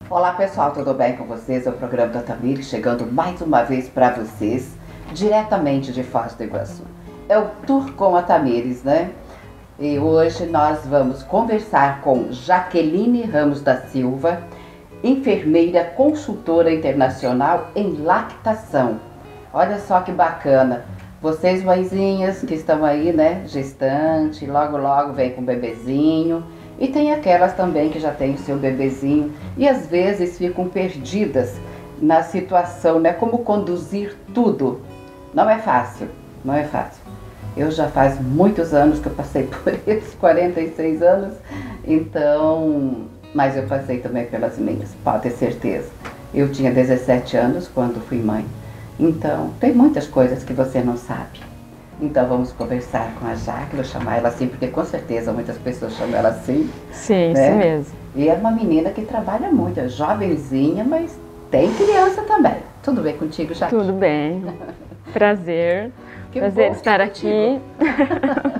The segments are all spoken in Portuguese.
Olá pessoal, tudo bem com vocês? É o programa da Tamires chegando mais uma vez para vocês, diretamente de Foz do Iguaçu. É o Tour com a Tamires, né? E hoje nós vamos conversar com Jaqueline Ramos da Silva, enfermeira consultora internacional em lactação. Olha só que bacana! Vocês mãezinhas que estão aí, né, gestante, logo logo vem com o bebezinho. E tem aquelas também que já têm o seu bebezinho e às vezes ficam perdidas na situação, né? Como conduzir tudo. Não é fácil, não é fácil. Eu já faz muitos anos que eu passei por isso, 46 anos, então, mas eu passei também pelas minhas, pode ter certeza. Eu tinha 17 anos quando fui mãe, então tem muitas coisas que você não sabe. Então vamos conversar com a Jaque, vou chamar ela assim, porque com certeza muitas pessoas chamam ela assim. Sim, né? isso mesmo. E é uma menina que trabalha muito, é jovenzinha, mas tem criança também. Tudo bem contigo, Jaque? Tudo bem. Prazer. Que Prazer bom estar contigo. aqui.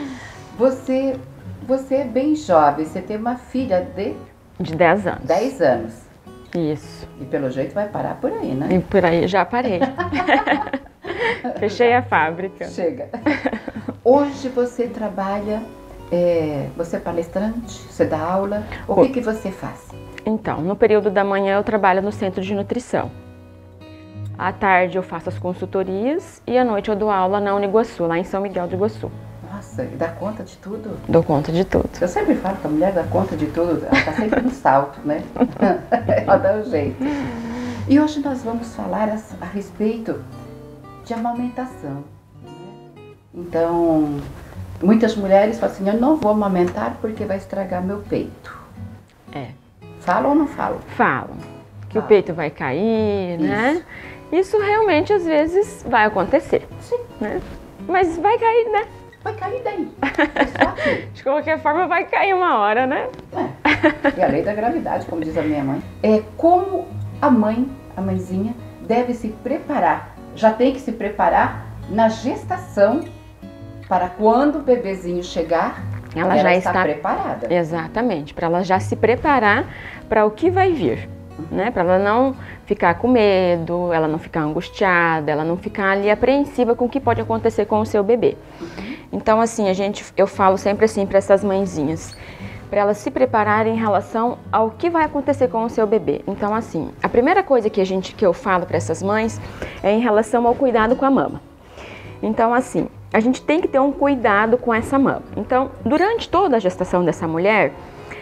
Você é bem jovem, você tem uma filha De 10 anos. 10 anos. Isso. E pelo jeito vai parar por aí, né? E por aí já parei. Fechei a fábrica. Chega. Hoje você trabalha, você é palestrante, você dá aula, o que você faz? Então, no período da manhã eu trabalho no centro de nutrição. À tarde eu faço as consultorias e à noite eu dou aula na Uniguaçu, lá em São Miguel do Iguaçu. Nossa, e dá conta de tudo? Dou conta de tudo. Eu sempre falo que a mulher dá conta de tudo, ela tá sempre no salto, né? Ela dá um jeito. E hoje nós vamos falar a respeito de amamentação. Então, muitas mulheres falam assim, eu não vou amamentar porque vai estragar meu peito. É. Falam ou não falam? Falam que o peito vai cair, né? Isso realmente às vezes vai acontecer. Sim. Né? Mas vai cair, né? Vai cair daí. É só aqui. De qualquer forma vai cair uma hora, né? É a lei da gravidade, como diz a minha mãe. É como a mãezinha, deve se preparar. Já tem que se preparar na gestação para quando o bebezinho chegar, ela já está preparada. Exatamente, para ela já se preparar para o que vai vir, né? Para ela não ficar com medo, ela não ficar angustiada, ela não ficar ali apreensiva com o que pode acontecer com o seu bebê. Então, assim, eu falo sempre assim para essas mãezinhas, para elas se prepararem em relação ao que vai acontecer com o seu bebê. Então, assim, a primeira coisa que eu falo para essas mães é em relação ao cuidado com a mama. Então, assim, a gente tem que ter um cuidado com essa mama. Então, durante toda a gestação dessa mulher,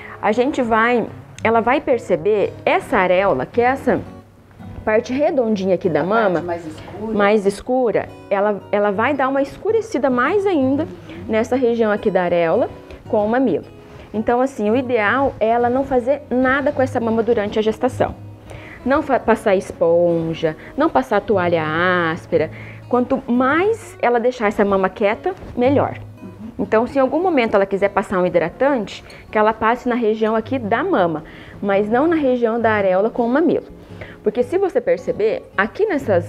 ela vai perceber essa areola, que é essa parte redondinha aqui da mama, mais escura, ela vai dar uma escurecida mais ainda nessa região aqui da areola com o mamilo. Então, assim, o ideal é ela não fazer nada com essa mama durante a gestação. Não passar esponja, não passar toalha áspera. Quanto mais ela deixar essa mama quieta, melhor. Então, se em algum momento ela quiser passar um hidratante, que ela passe na região aqui da mama, mas não na região da areola com o mamilo. Porque se você perceber, aqui nessa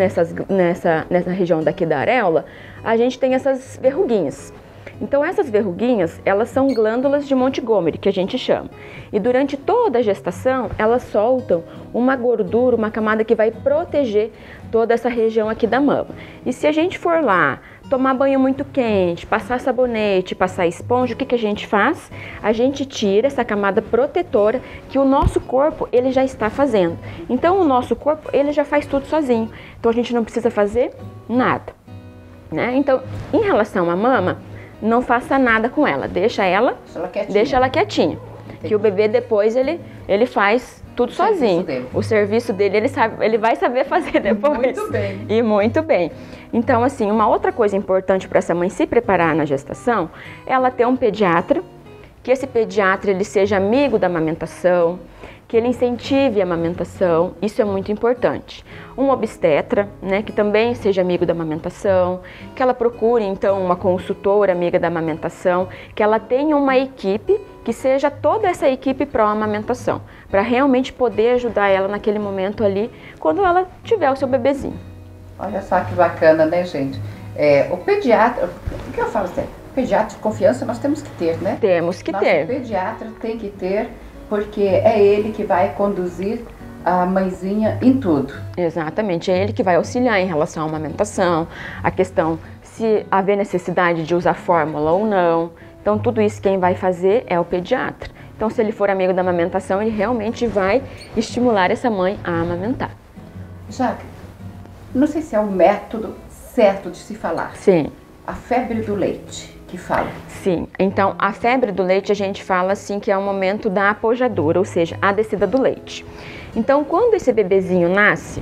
região daqui da areola, a gente tem essas verruguinhas. Então essas verruguinhas, elas são glândulas de Montgomery, que a gente chama. E durante toda a gestação, elas soltam uma gordura, uma camada que vai proteger toda essa região aqui da mama. E se a gente for lá, tomar banho muito quente, passar sabonete, passar esponja, o que a gente faz? A gente tira essa camada protetora que o nosso corpo, ele já está fazendo. Então o nosso corpo, ele já faz tudo sozinho. Então a gente não precisa fazer nada, né? Então, em relação à mama, não faça nada com ela, deixa ela quietinha. Entendi. Que o bebê depois ele faz tudo sozinho. O serviço dele ele vai saber fazer depois. Muito bem. E muito bem. Então, assim, uma outra coisa importante para essa mãe se preparar na gestação é ela ter um pediatra, que esse pediatra ele seja amigo da amamentação, que ele incentive a amamentação, isso é muito importante. Um obstetra, né, que também seja amigo da amamentação, que ela procure então uma consultora amiga da amamentação, que ela tenha uma equipe, que seja toda essa equipe pró-amamentação, para realmente poder ajudar ela naquele momento ali, quando ela tiver o seu bebezinho. Olha só que bacana, né, gente? O pediatra, o que eu falo sempre? Pediatra de confiança nós temos que ter, né? Temos que ter. O pediatra tem que ter porque é ele que vai conduzir a mãezinha em tudo. Exatamente, é ele que vai auxiliar em relação à amamentação, a questão se haver necessidade de usar fórmula ou não. Então tudo isso quem vai fazer é o pediatra. Então se ele for amigo da amamentação, ele realmente vai estimular essa mãe a amamentar. Jaque, não sei se é o método certo de se falar. Sim. A febre do leite, que fala. Sim, então a febre do leite a gente fala assim que é o momento da apojadura, ou seja, a descida do leite. Então quando esse bebezinho nasce,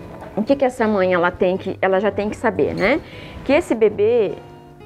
o que essa mãe ela já tem que saber, né? Que esse bebê,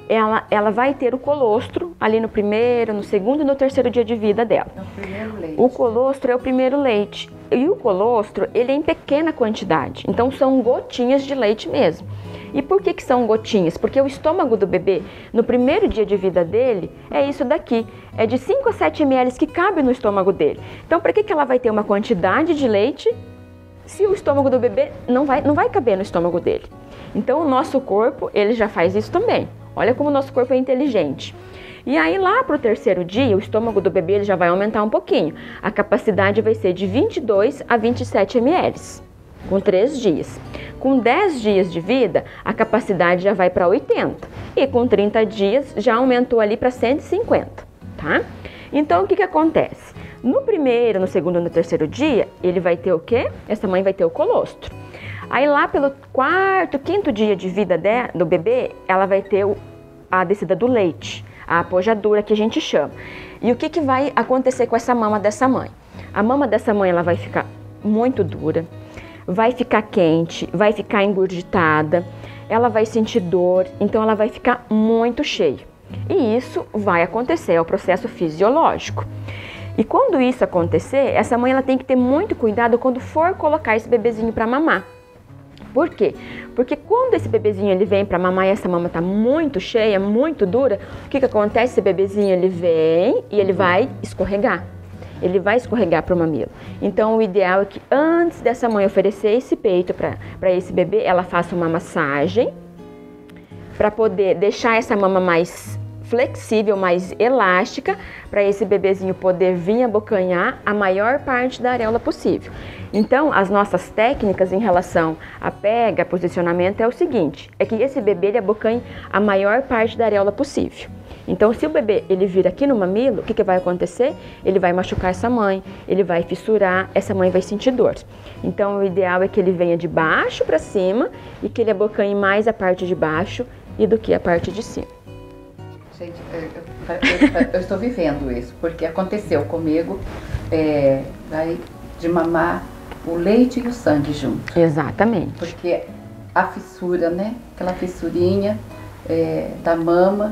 ela vai ter o colostro ali no primeiro, no segundo e no terceiro dia de vida dela. É o primeiro leite. O colostro é o primeiro leite. E o colostro, ele é em pequena quantidade. Então são gotinhas de leite mesmo. E por que são gotinhas? Porque o estômago do bebê, no primeiro dia de vida dele, é isso daqui. É de 5 a 7 ml que cabe no estômago dele. Então para que ela vai ter uma quantidade de leite se o estômago do bebê não vai caber no estômago dele? Então o nosso corpo, ele já faz isso também. Olha como o nosso corpo é inteligente. E aí lá para o terceiro dia, o estômago do bebê ele já vai aumentar um pouquinho. A capacidade vai ser de 22 a 27 ml, com 3 dias. Com 10 dias de vida, a capacidade já vai para 80. E com 30 dias, já aumentou ali para 150, tá? Então o que acontece? No primeiro, no segundo e no terceiro dia, ele vai ter o quê? Essa mãe vai ter o colostro. Aí lá pelo quarto, quinto dia de vida do bebê, ela vai ter a descida do leite, a apojadura que a gente chama. E o que vai acontecer com essa mama dessa mãe? A mama dessa mãe ela vai ficar muito dura, vai ficar quente, vai ficar engurgitada, ela vai sentir dor, então ela vai ficar muito cheia. E isso vai acontecer, é o processo fisiológico. E quando isso acontecer, essa mãe ela tem que ter muito cuidado quando for colocar esse bebezinho para mamar. Por quê? Porque quando esse bebezinho ele vem para mamar e essa mama tá muito cheia, muito dura, o que acontece? Esse bebezinho ele vem e ele vai escorregar. Ele vai escorregar para o mamilo. Então o ideal é que antes dessa mãe oferecer esse peito para esse bebê, ela faça uma massagem para poder deixar essa mama mais flexível, mais elástica, para esse bebezinho poder vir abocanhar a maior parte da areola possível. Então, as nossas técnicas em relação a pega, posicionamento é o seguinte, é que esse bebê ele abocanhe a maior parte da areola possível. Então, se o bebê ele vir aqui no mamilo, o que vai acontecer? Ele vai machucar essa mãe, ele vai fissurar, essa mãe vai sentir dor. Então, o ideal é que ele venha de baixo para cima e que ele abocanhe mais a parte de baixo e do que a parte de cima. Gente, eu estou vivendo isso, porque aconteceu comigo de mamar o leite e o sangue junto. Exatamente. Porque a fissura, né? Aquela fissurinha da mama,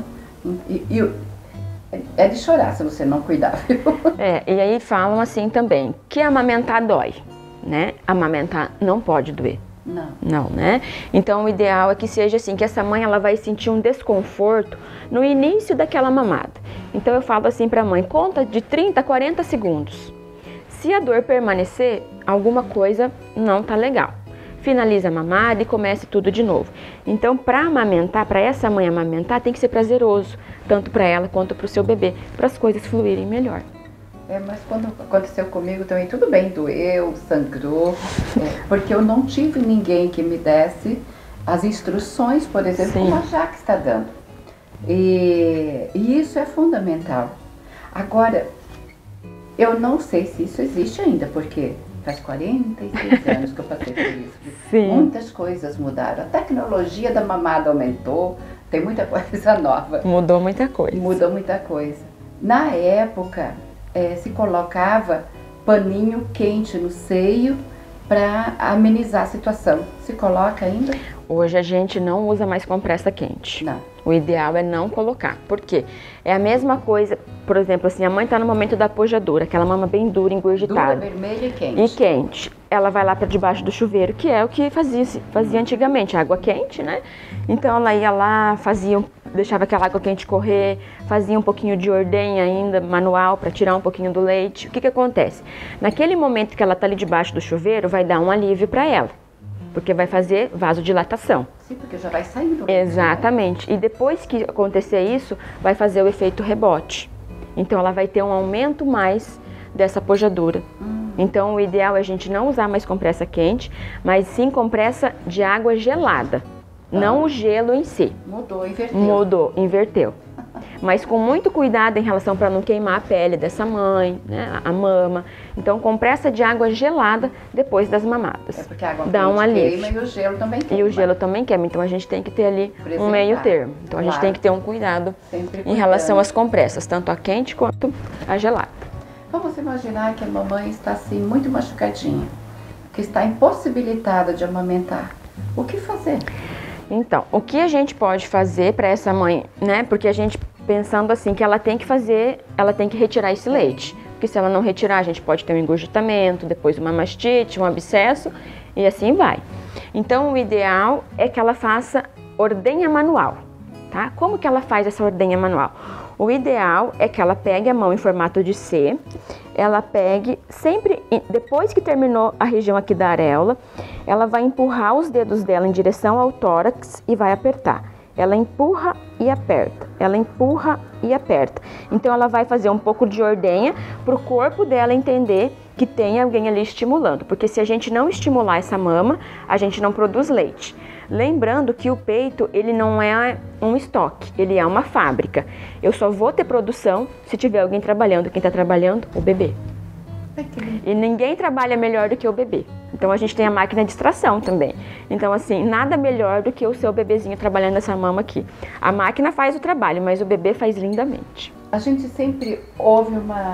é de chorar se você não cuidar, viu? E aí falam assim também, que amamentar dói, né? Amamentar não pode doer. Não, né? Então o ideal é que seja assim, que essa mãe ela vai sentir um desconforto no início daquela mamada. Então eu falo assim para a mãe, conta de 30 a 40 segundos. Se a dor permanecer, alguma coisa não tá legal. Finaliza a mamada e comece tudo de novo. Então para amamentar, para essa mãe amamentar, tem que ser prazeroso, tanto para ela quanto para o seu bebê, para as coisas fluírem melhor. Mas quando aconteceu comigo também, tudo bem, doeu, sangrou, porque eu não tive ninguém que me desse as instruções, por exemplo, como a Jaque está dando. E isso é fundamental. Agora, eu não sei se isso existe ainda, porque faz 46 anos que eu passei por isso. Sim. Muitas coisas mudaram. A tecnologia da mamada aumentou, tem muita coisa nova. Mudou muita coisa. Mudou muita coisa. Na época, se colocava paninho quente no seio para amenizar a situação. Se coloca ainda? Hoje a gente não usa mais compressa quente. Não. O ideal é não colocar. Por quê? É a mesma coisa, por exemplo, assim, a mãe está no momento da apojadura, aquela mama bem dura, engurgitada. Dura, vermelha e quente. E quente. Ela vai lá para debaixo do chuveiro, que é o que fazia antigamente, água quente, né? Então ela ia lá, deixava aquela água quente correr, fazia um pouquinho de ordenha ainda, manual, para tirar um pouquinho do leite. O que acontece? Naquele momento que ela está ali debaixo do chuveiro, vai dar um alívio para ela, porque vai fazer vasodilatação. Sim, porque já vai saindo. Exatamente. E depois que acontecer isso, vai fazer o efeito rebote. Então ela vai ter um aumento mais dessa pojadura. Então, o ideal é a gente não usar mais compressa quente, mas sim compressa de água gelada, não o gelo em si. Mudou, inverteu. Mudou, inverteu. Mas com muito cuidado em relação para não queimar a pele dessa mãe, né, a mama. Então, compressa de água gelada depois das mamadas. É porque a água dá um alívio. Queima e o gelo também queima. E o gelo também queima, então a gente tem que ter ali um meio termo. Então, a gente tem que ter um cuidado em relação às compressas, tanto a quente quanto a gelada. Vamos imaginar que a mamãe está assim muito machucadinha, que está impossibilitada de amamentar. O que fazer? Então, o que a gente pode fazer para essa mãe, né? Porque a gente pensando assim que ela tem que fazer, ela tem que retirar esse leite. Porque se ela não retirar, a gente pode ter um engurgitamento, depois uma mastite, um abscesso e assim vai. Então, o ideal é que ela faça ordenha manual, tá? Como que ela faz essa ordenha manual? O ideal é que ela pegue a mão em formato de C, ela pegue sempre, depois que terminou a região aqui da areola, ela vai empurrar os dedos dela em direção ao tórax e vai apertar. Ela empurra e aperta, ela empurra e aperta. Então ela vai fazer um pouco de ordenha para o corpo dela entender que tem alguém ali estimulando, porque se a gente não estimular essa mama, a gente não produz leite. Lembrando que o peito, ele não é um estoque, ele é uma fábrica. Eu só vou ter produção se tiver alguém trabalhando. Quem está trabalhando? O bebê. E ninguém trabalha melhor do que o bebê. Então a gente tem a máquina de extração também. Então assim, nada melhor do que o seu bebezinho trabalhando nessa mama aqui. A máquina faz o trabalho, mas o bebê faz lindamente. A gente sempre ouve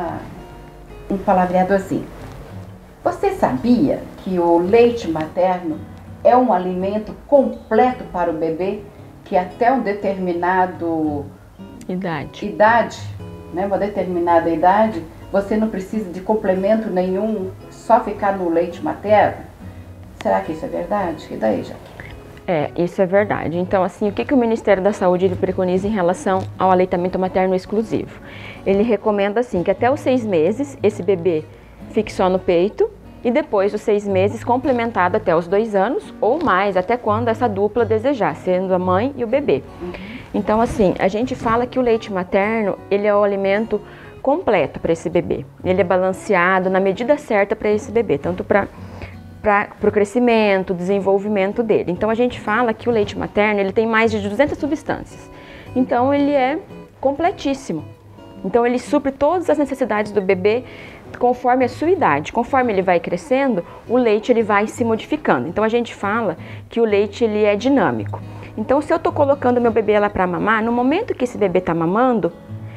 um palavreado assim. Você sabia que o leite materno é um alimento completo para o bebê, que até um determinado idade, né, uma determinada idade, você não precisa de complemento nenhum, só ficar no leite materno? Será que isso é verdade? E daí, já? Isso é verdade. Então, assim, o que o Ministério da Saúde ele preconiza em relação ao aleitamento materno exclusivo? Ele recomenda, assim, que até os 6 meses esse bebê fique só no peito, e depois dos 6 meses complementado até os 2 anos ou mais, até quando essa dupla desejar, sendo a mãe e o bebê. Então, assim, a gente fala que o leite materno, ele é o alimento completo para esse bebê. Ele é balanceado na medida certa para esse bebê, tanto para o crescimento, desenvolvimento dele. Então, a gente fala que o leite materno, ele tem mais de 200 substâncias. Então, ele é completíssimo. Então, ele supre todas as necessidades do bebê conforme a sua idade. Conforme ele vai crescendo, o leite ele vai se modificando. Então, a gente fala que o leite ele é dinâmico. Então, se eu estou colocando meu bebê lá para mamar, no momento que esse bebê está mamando,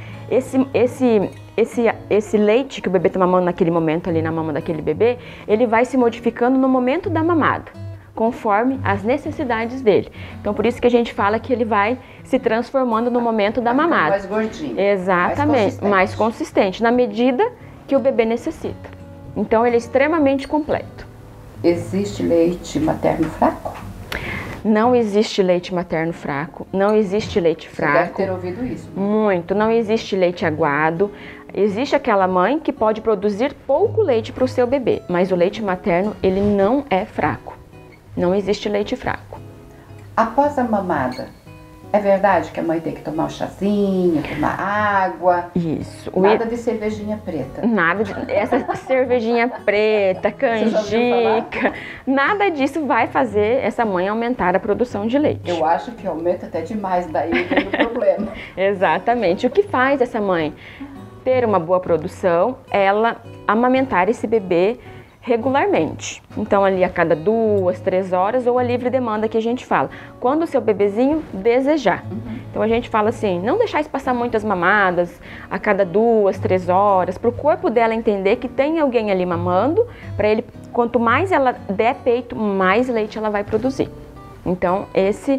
esse leite que o bebê está mamando naquele momento ali na mama daquele bebê, ele vai se modificando no momento da mamada, conforme as necessidades dele. Então, por isso que a gente fala que ele vai se transformando no momento da mamada. Mais gordinho. Exatamente, mais consistente, na medida que o bebê necessita. Então, ele é extremamente completo. Existe leite materno fraco? Não existe leite materno fraco, não existe leite fraco. Você deve ter ouvido isso. Muito, não existe leite aguado. Existe aquela mãe que pode produzir pouco leite para o seu bebê, mas o leite materno, ele não é fraco. Não existe leite fraco. Após a mamada, é verdade que a mãe tem que tomar um chazinho, tomar água? Isso. Nada de cervejinha preta. Nada de essa cervejinha preta, canjica, nada disso vai fazer essa mãe aumentar a produção de leite. Eu acho que aumenta até demais, daí vem o problema. Exatamente. O que faz essa mãe ter uma boa produção? Ela amamentar esse bebê regularmente. Então, ali a cada 2, 3 horas ou a livre demanda que a gente fala. Quando o seu bebezinho desejar. Então, a gente fala assim, não deixar isso passar muitas mamadas a cada 2, 3 horas, para o corpo dela entender que tem alguém ali mamando, para ele, quanto mais ela der peito, mais leite ela vai produzir. Então, esse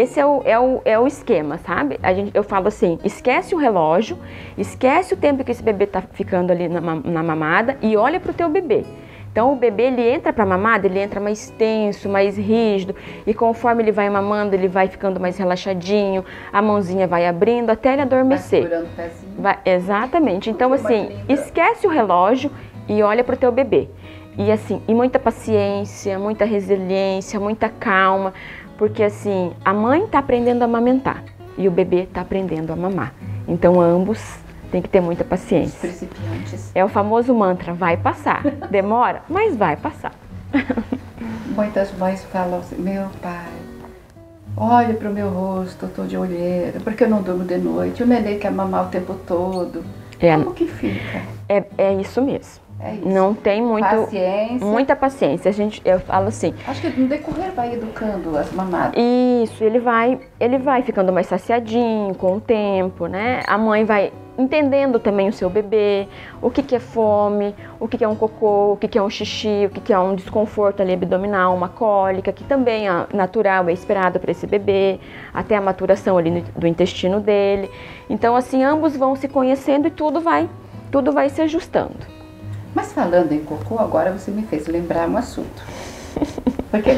é o esquema, sabe? Eu falo assim, esquece o relógio, esquece o tempo que esse bebê está ficando ali na mamada e olha para o teu bebê. Então, o bebê, ele entra para a mamada, ele entra mais tenso, mais rígido, e conforme ele vai mamando, ele vai ficando mais relaxadinho, a mãozinha vai abrindo até ele adormecer. Vai segurando o pezinho. Exatamente. Então, assim, esquece o relógio e olha para o teu bebê. E assim, e muita paciência, muita resiliência, muita calma, porque assim, a mãe está aprendendo a amamentar e o bebê está aprendendo a mamar. Então, ambos Tem que ter muita paciência. Os principiantes. É o famoso mantra, vai passar. Demora, mas vai passar. Muitas mães falam assim, meu pai, olha para o meu rosto, eu tô de olheira, porque eu não durmo de noite, o neném quer mamar o tempo todo. Como que fica? É isso mesmo. É isso. Não tem muita paciência. Eu falo assim. Acho que no decorrer vai educando as mamadas. Isso, ele vai ficando mais saciadinho com o tempo, né? A mãe vai entendendo também o seu bebê, o que é fome, o que é um cocô, o que é um xixi, o que é um desconforto ali abdominal, uma cólica, que também é natural, é esperado para esse bebê, até a maturação ali do intestino dele. Então, assim, ambos vão se conhecendo e tudo vai se ajustando. Mas falando em cocô, agora você me fez lembrar um assunto. Porque,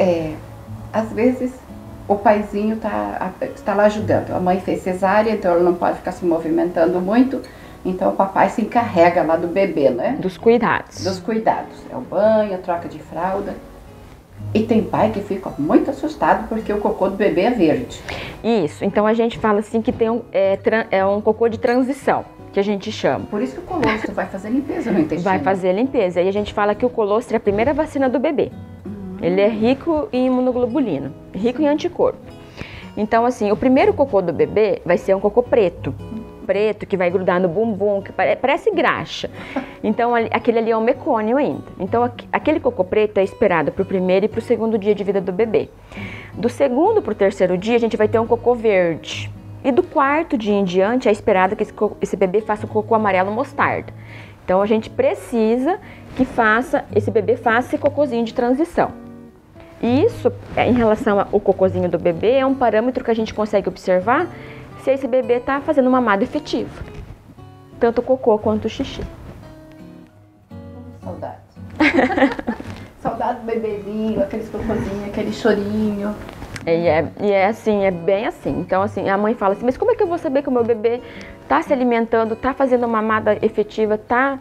às vezes, o paizinho está lá ajudando. A mãe fez cesárea, então ela não pode ficar se movimentando muito. Então, o papai se encarrega lá do bebê, né? Dos cuidados. Dos cuidados. É o banho, a troca de fralda. E tem pai que fica muito assustado porque o cocô do bebê é verde. Isso. Então, a gente fala assim que tem um cocô de transição, que a gente chama. Por isso que o colostro vai fazer limpeza no intestino. Vai fazer limpeza. E a gente fala que o colostro é a primeira vacina do bebê. Ele é rico em imunoglobulina, rico em anticorpo. Então, assim, o primeiro cocô do bebê vai ser um cocô preto. Preto, que vai grudar no bumbum, que parece graxa. Então, aquele ali é um mecônio ainda. Então, aquele cocô preto é esperado para o primeiro e para o segundo dia de vida do bebê. Do segundo para o terceiro dia, a gente vai ter um cocô verde. E do quarto dia em diante, é esperado que esse bebê faça o cocô amarelo mostarda. Então, a gente precisa que esse bebê faça esse cocôzinho de transição. E isso, em relação ao cocôzinho do bebê, é um parâmetro que a gente consegue observar se esse bebê está fazendo mamada efetiva. Tanto o cocô quanto o xixi. Saudade. Saudade do bebezinho, aqueles cocôzinhos, aquele chorinho. E é assim, é bem assim. Então, assim, a mãe fala assim, mas como é que eu vou saber que o meu bebê está se alimentando, está fazendo mamada efetiva,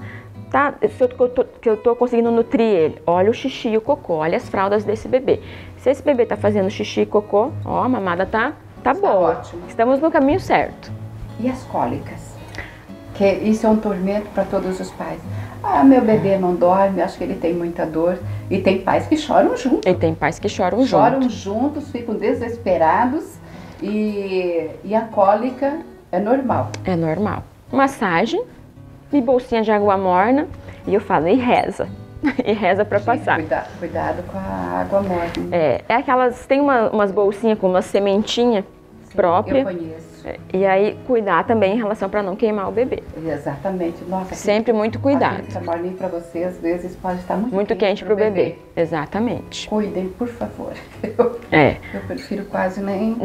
que eu tô conseguindo nutrir ele? Olha o xixi e o cocô, olha as fraldas desse bebê. Se esse bebê está fazendo xixi e cocô, ó, a mamada tá boa. Ótimo. Estamos no caminho certo. E as cólicas? Que isso é um tormento para todos os pais. Ah, meu bebê não dorme, acho que ele tem muita dor. E tem pais que choram juntos. E tem pais que choram juntos, ficam desesperados. E a cólica é normal. É normal. Massagem e bolsinha de água morna. E eu falo, e reza. E reza para passar. Cuidado com a água morna. É aquelas, tem umas bolsinhas com uma sementinha própria. Eu conheço. E aí, cuidar também em relação para não queimar o bebê. Exatamente. Nossa, sempre muito cuidado. Aquele morninho para você, às vezes, pode estar muito quente para o bebê. Exatamente. Cuidem, por favor. Eu prefiro quase nem...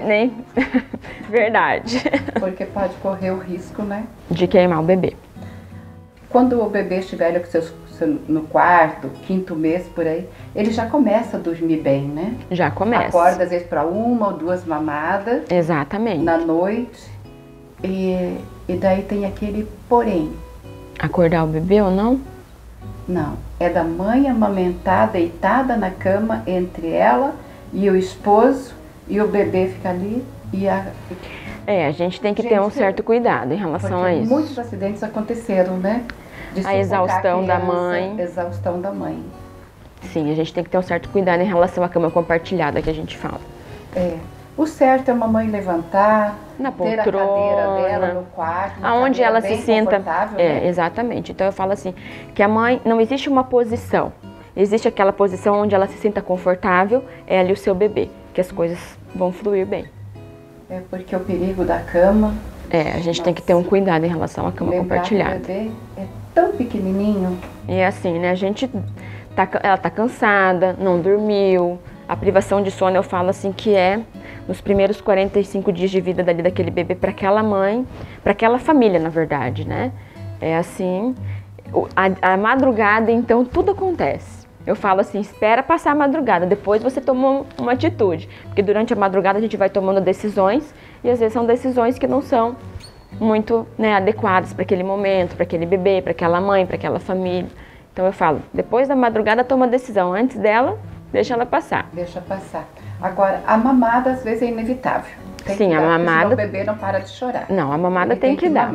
Verdade. Porque pode correr o risco, né? De queimar o bebê. Quando o bebê estiver no quarto, quinto mês, por aí, ele já começa a dormir bem, né? Já começa. Acorda às vezes para 1 ou 2 mamadas. Exatamente. Na noite. E daí tem aquele porém. Acordar o bebê ou não? Não. É da mãe amamentar deitada na cama entre ela e o esposo, e o bebê fica ali a gente tem que ter um certo cuidado em relação a isso. Muitos acidentes aconteceram, né? A exaustão da mãe. Exaustão da mãe. Sim, a gente tem que ter um certo cuidado em relação à cama compartilhada que a gente fala. O certo é uma mãe levantar, na ter poltrona, a cadeira dela no quarto, aonde ela se sinta. Né? Exatamente. Então eu falo assim, que a mãe, não existe uma posição. Existe aquela posição onde ela se sinta confortável, ela e o seu bebê, que as coisas vão fluir bem. Porque o perigo da cama... a gente tem que ter um cuidado em relação à cama compartilhada. O bebê é tão pequenininho. E é assim, né? Ela tá cansada, não dormiu. A privação de sono, eu falo assim, que é nos primeiros 45 dias de vida daquele bebê para aquela mãe, para aquela família, na verdade, né? É assim, a madrugada, então, tudo acontece. Eu falo assim, espera passar a madrugada, depois você toma uma atitude. Porque durante a madrugada a gente vai tomando decisões e às vezes são decisões que não são muito, né, adequadas para aquele momento, para aquele bebê, para aquela mãe, para aquela família. Então eu falo, depois da madrugada toma a decisão, antes dela, deixa ela passar. Deixa passar. Agora, a mamada às vezes é inevitável. Sim, a mamada... Senão o bebê não para de chorar. Não, a mamada tem que dar.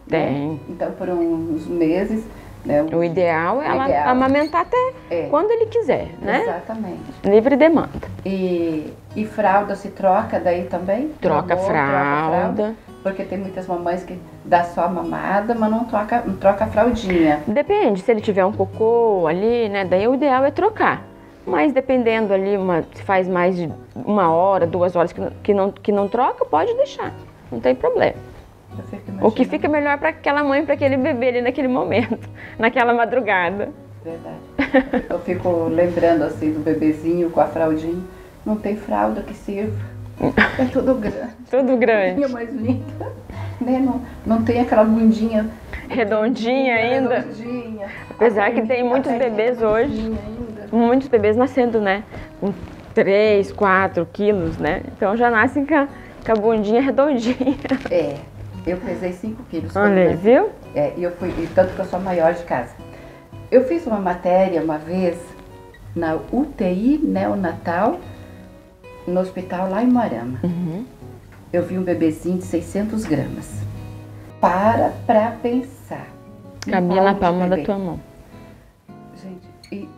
Tem. Né? Então, por uns meses... Né, o ideal é ela amamentar até quando ele quiser, né? Exatamente. Livre demanda. E fralda se troca daí também? Troca fralda. Porque tem muitas mamães que dá só mamada, mas não troca a fraldinha. Depende, se ele tiver um cocô ali, né? Daí o ideal é trocar. Mas dependendo ali, se faz mais de 1 hora, 2 horas que não troca, pode deixar. Não tem problema. O que fica melhor para aquela mãe, para aquele bebê ali naquele momento, naquela madrugada. Verdade. Eu fico lembrando assim do bebezinho com a fraldinha. Não tem fralda que sirva. É tudo grande. Tudo grande. É mais linda. Né? Não tem aquela bundinha redondinha ainda. Redondinha. Apesar que tem muitos bebês hoje. Muitos bebês nascendo, né? Com 3, 4 quilos, né? Então já nascem com a bundinha redondinha. Eu pesei 5 quilos. Olha, viu? E tanto que eu sou a maior de casa. Eu fiz uma matéria uma vez na UTI neonatal, no hospital lá em Moarama. Uhum. Eu vi um bebezinho de 600 gramas. Pra pensar. Cabia na palma da tua mão. Gente,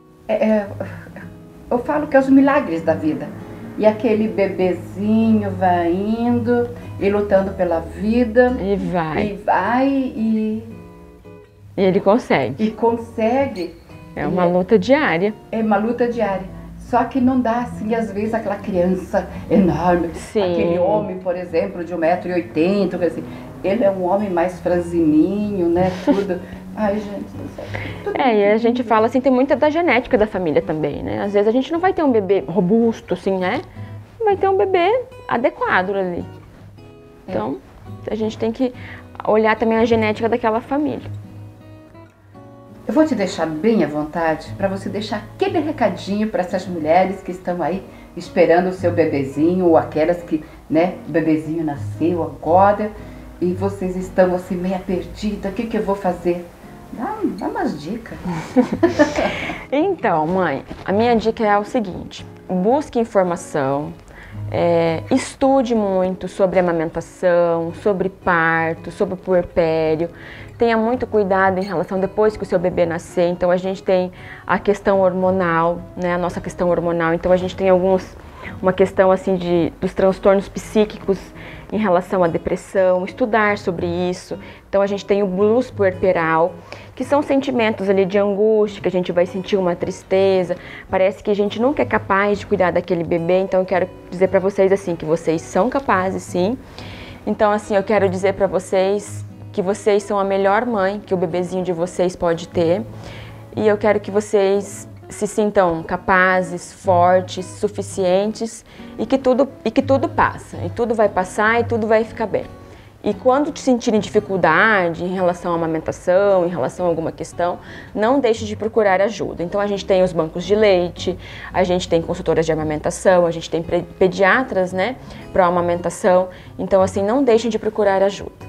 eu falo que é os milagres da vida. E aquele bebezinho vai indo e lutando pela vida. E vai. E ele consegue. E consegue. É uma luta diária. É uma luta diária. Só que não dá, assim, às vezes, aquela criança enorme. Sim. Aquele homem, por exemplo, de 1,80 m, assim. Ele é um homem mais franzininho, né? Tudo. Ai, gente do céu. E a gente fala assim, tem muita da genética da família também, né? Às vezes a gente não vai ter um bebê robusto, assim, né? Vai ter um bebê adequado ali. Então, a gente tem que olhar também a genética daquela família. Eu vou te deixar bem à vontade para você deixar aquele recadinho para essas mulheres que estão aí esperando o seu bebezinho, ou aquelas que, né, o bebezinho nasceu agora e vocês estão assim meio perdidas, o que eu vou fazer? Dá umas dicas. Então, mãe, a minha dica é o seguinte: busque informação, estude muito sobre amamentação, sobre parto, sobre puerpério. Tenha muito cuidado em relação depois que o seu bebê nascer. Então a gente tem a questão hormonal, né? A nossa questão hormonal. Então a gente tem uma questão assim dos transtornos psíquicos em relação à depressão, estudar sobre isso. Então a gente tem o blues puerperal, que são sentimentos ali de angústia, que a gente vai sentir uma tristeza, parece que a gente nunca é capaz de cuidar daquele bebê. Então eu quero dizer para vocês assim, que vocês são capazes, sim. Então assim, eu quero dizer para vocês que vocês são a melhor mãe que o bebezinho de vocês pode ter. E eu quero que vocês se sintam capazes, fortes, suficientes e que tudo passa. E tudo vai passar e tudo vai ficar bem. E quando te sentirem dificuldade em relação à amamentação, em relação a alguma questão, não deixe de procurar ajuda. Então a gente tem os bancos de leite, a gente tem consultoras de amamentação, a gente tem pediatras, né, para amamentação. Então assim, não deixem de procurar ajuda.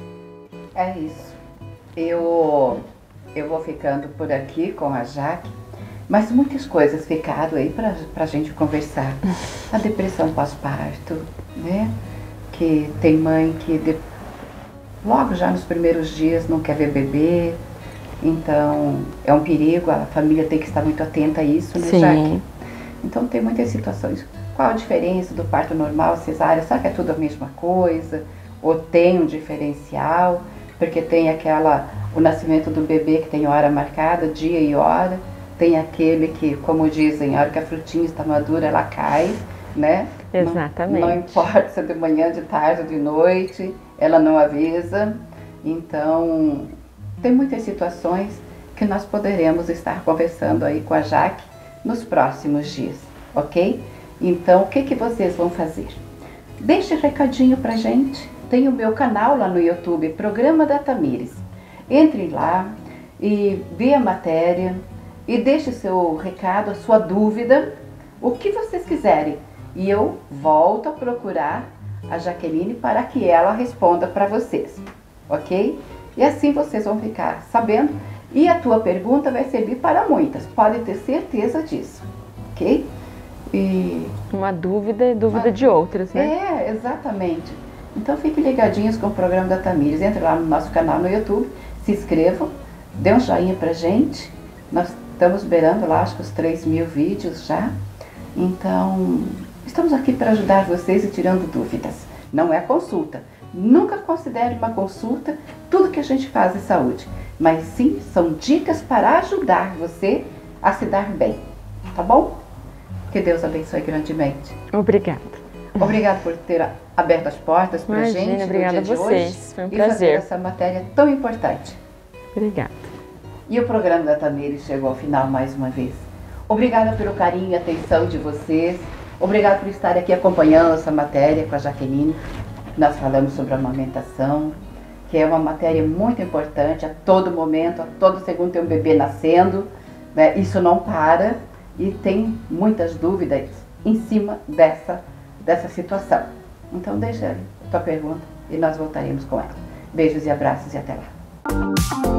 É isso. Eu vou ficando por aqui com a Jaque, mas muitas coisas ficaram aí pra gente conversar. A depressão pós-parto, né? Que tem mãe que logo já nos primeiros dias não quer ver bebê, então é um perigo, a família tem que estar muito atenta a isso, né, Jaque? Então tem muitas situações. Qual a diferença do parto normal, cesárea? Será que é tudo a mesma coisa? Ou tem um diferencial? Porque tem o nascimento do bebê que tem hora marcada, dia e hora. Tem aquele que, como dizem, a hora que a frutinha está madura, ela cai, né? Exatamente. Não importa se é de manhã, de tarde, de noite, ela não avisa. Então, tem muitas situações que nós poderemos estar conversando aí com a Jaque nos próximos dias, ok? Então, o que vocês vão fazer? Deixe recadinho pra gente. Tem o meu canal lá no YouTube, Programa da Tamires. Entre lá e vê a matéria e deixe o seu recado, a sua dúvida, o que vocês quiserem. E eu volto a procurar a Jaqueline para que ela responda para vocês, ok? E assim vocês vão ficar sabendo. E a tua pergunta vai servir para muitas, pode ter certeza disso, ok? Uma dúvida é dúvida de outras, né? Exatamente. Então fiquem ligadinhos com o programa da Tamires. Entre lá no nosso canal no YouTube, se inscrevam, dê um joinha pra gente. Nós estamos beirando lá, acho que os 3.000 vídeos já. Então, estamos aqui para ajudar vocês e tirando dúvidas. Não é consulta. Nunca considere uma consulta tudo que a gente faz em saúde. Mas sim, são dicas para ajudar você a se dar bem. Tá bom? Que Deus abençoe grandemente. Obrigada. Obrigada por ter aberto as portas pra gente. Obrigada a vocês. Foi um prazer. Essa matéria tão importante. Obrigada. E o programa da Tamires chegou ao final mais uma vez. Obrigada pelo carinho e atenção de vocês. Obrigada por estar aqui acompanhando essa matéria com a Jaqueline. Nós falamos sobre a amamentação, que é uma matéria muito importante. A todo momento, a todo segundo tem um bebê nascendo, né? Isso não para e tem muitas dúvidas em cima dessa situação. Então deixa a tua pergunta e nós voltaremos com ela. Beijos e abraços e até lá.